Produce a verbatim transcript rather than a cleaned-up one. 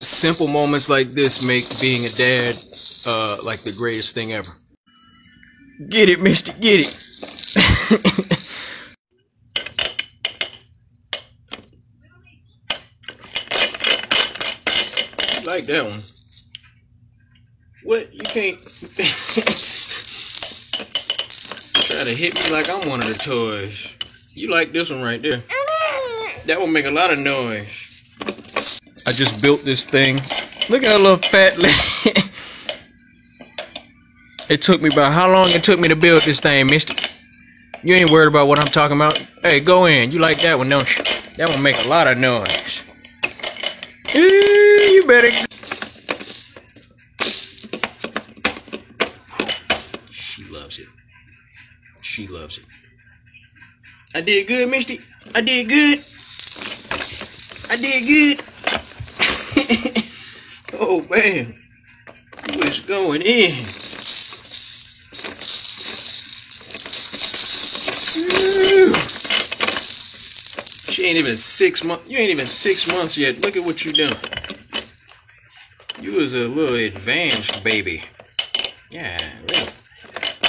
Simple moments like this make being a dad uh, like the greatest thing ever. Get it, mister, get it. You like that one. What? You can't try to hit me like I'm one of the toys. You like this one right there. That will make a lot of noise. I just built this thing. Look at that little fat leg. It took me about how long it took me to build this thing, mister? You ain't worried about what I'm talking about? Hey, go in. You like that one, don't you? That one make a lot of noise. You better. She loves it. She loves it. I did good, Misty. I did good. I did good. Oh man, you was going in. She ain't even six months. You ain't even six months yet. Look at what you done. You was a little advanced baby. Yeah, really.